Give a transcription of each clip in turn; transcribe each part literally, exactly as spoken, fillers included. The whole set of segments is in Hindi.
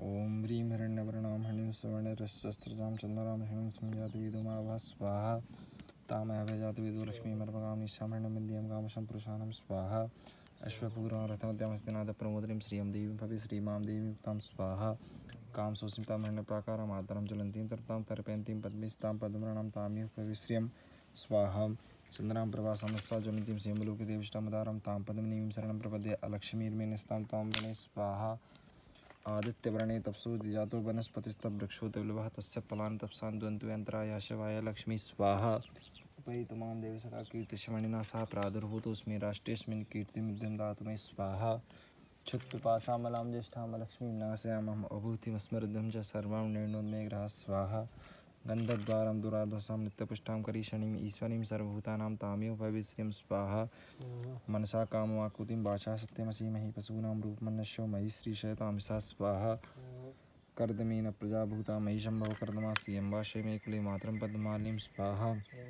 ओम ह्रीं हिरण्यवर्णां हणिं सुवर्णरजस्रजां चन्द्रां हणिं संजातवेदोमाभः स्वाहा तामयाभजातवेदो लक्ष्मीमर्पगां निशां हरणविद्यां कामशं पुरुषाणां स्वाहा अश्वपूर्वां रथमद्यामस्तिनाथप्रमोदरीं श्रियं देवीं भवि श्रीमां देवीं युक्तां स्वाहा काम सोस्मितां हरणप्राकारां आदरं ज्वलन्तीं तरतां तर्पयन्तीं पद्मिस्तां पद्मवर्णां ताम्युः भविश्रियं स्वाहा चन्द्रां प्रभासां ज्वलन्तीं सेमलोके देविष्टामदारं तां पद्मिनीं शरणं प्रपद्ये अलक्ष्मीर्मेणस्तां तां वृणे स्वाहा आदित्यवर्णे तपसो जातो वनस्पतिस्तवृक्षोतविलवः तस्य फलानि तपसां द्वन्द्वे अन्तराय शिवाय लक्ष्मी स्वाहा उपैतमां देवी सखा कीर्तिशमणिना सह प्रादुर्भूतोऽस्मि राष्ट्रेऽस्मिन् कीर्तिमिद्यं दातु मे स्वाहा क्षुत्पिपासामलां ज्येष्ठां लक्ष्मीं नाशयामहम् अभूतिमस्मृतं च सर्वां निर्णोन्मेघ्राः स्वाहा गन्धद्वारं दुराधसां नित्यपुष्टां करीशणीम् ईश्वरीं सर्वभूतानां तामेव भविश्रियं स्वाहा मनसा काममाकृतिं वाचा सत्यमसीमहि पशूनां रूपमन्यस्यो मयि श्रीशयतामिषा स्वाहा कर्दमेन प्रजाभूता मयि शम्भव कर्दमासि यम्बाशय मे कुले मातरं पद्ममालिनीं स्वाहा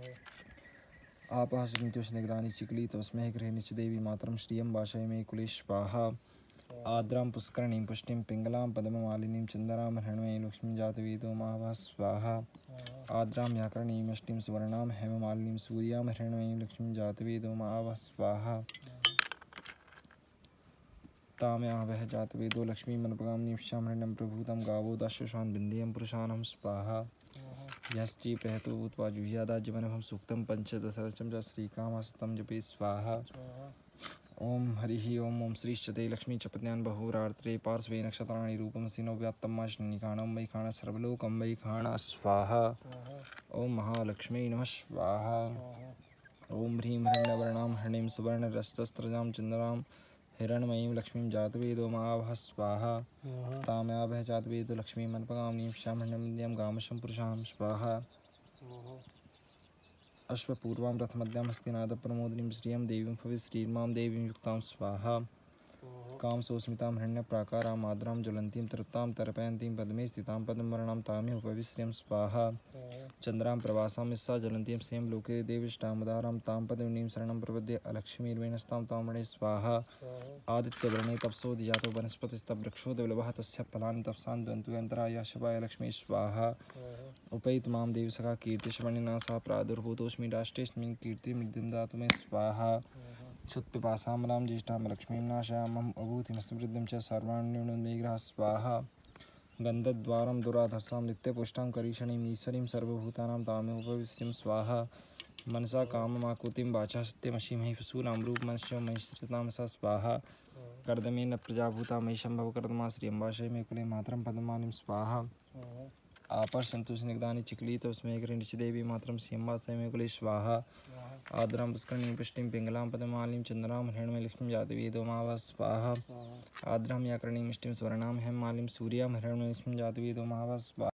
आपः स्निग्धानि चिक्ली तस्मै गृहे नित्यदेवी मातरं श्रियं वाशय मे कुले स्वाहा आद्रां पुष्करणीं पुष्टिं पिङ्गलां पद्ममालिनीं चन्दरां हृण्मयीं लक्ष्मीं जातवेदो माभः स्वाहा आद्रां व्याकरणीमष्टिं सुवर्णां हेममालिनीं सूर्यां हृण्मयीं लक्ष्मीं जातवेदो माभः स्वाहा ताम्यावह जातवेदो लक्ष्मीमर्पगां निशां हृण्यं प्रभूतं गावो दाशुषान् बिन्देयं पुरुषाणां स्वाहा यश्ची प्रहतो भूत्वा जुह्यादाज्यवनभं सूक्तं पञ्चदशरचं च श्रीकामहस्तं जपे स्वाहा ओम हरिः ओम ओम श्रीश्चते लक्ष्मी चपत्न्यान् बहुरात्रे पार्श्वे नक्षत्राणि रूपमसि नव्यात्तमाशनिखाणं वै खाण सर्वलोकं वै खाण स्वाहा ओम महालक्ष्मी नमः स्वाहा ओम ह्रीं हिरण्यवर्णां हणिं सुवर्णरजस्रजां चन्द्रां हिरण्मयीं लक्ष्मीं जातवेदो माभः स्वाहा ताम्याभः जातवेदो लक्ष्मीमर्पगां निशां हरणविद्यां गामशं पुरुषाणां स्वाहा अश्वपूर्वां रथमद्यां हस्तिनाथप्रमोदिनीं श्रियं देवीं भवि श्रीमां देवीं युक्तां स्वाहा काम सोस्मितां हृण्यप्राकारां आदरां ज्वलन्तीं तरतां तर्पयन्तीं पद्मे स्थितां पद्मवर्णां तामेव भविश्रियं स्वाहा चन्द्रां प्रभासां यस्यां ज्वलन्तीं श्रियं लोके देविष्टामदारां तां पद्मिनीं शरणं प्रपद्ये अलक्ष्मीर्वेणस्तां तां वृणे स्वाहा आदित्यवर्णे तपसो जातो वनस्पतिस्तवृक्षोतविलवः तस्य फलानि तपसां द्वन्द्वे अन्तराय शिवाय लक्ष्मी स्वाहा उपैतमां देवी सखा कीर्तिशमणिना सह प्रादुर्भूतोऽस्मि राष्ट्रेऽस्मिन् कीर्तिमिद्यं दातु मे स्वाहा क्षुत्पिपासामलां ज्येष्ठां लक्ष्मीं नाशयामहम् अभूतिमस्मृतं च सर्वाण्यनुमेघ्राः स्वाहा गन्धद्वारं दुराधसां नित्यपुष्टां करीशणीम् ईश्वरीं सर्वभूतानां तामेव भविश्रियं स्वाहा मनसा काममाकृतिं वाचा सत्यमसीमहि पशूनां रूपमन्यस्यो मयि श्रीशयतामिषा स्वाहा कर्दमेन प्रजाभूता मयि शम्भव कर्दमासि यम्बाशय मे कुले मातरं पद्ममालिनीं स्वाहा आपः स्निग्धानि चिक्ली तस्मै गृहे नित्यदेवी मातरं श्रियं वाशय मे कुले स्वाहा आद्रां पुष्करणीं पुष्टिं पिङ्गलां पद्ममालिनीं चन्द्रां हृण्मयीं लक्ष्मीं जातवेदो माभः स्वाहा आद्रां व्याकरणीमष्टिं सुवर्णां हेममालिनीं सूर्यां हृण्मयीं लक्ष्मीं जातवेदो माभः स्वाहा।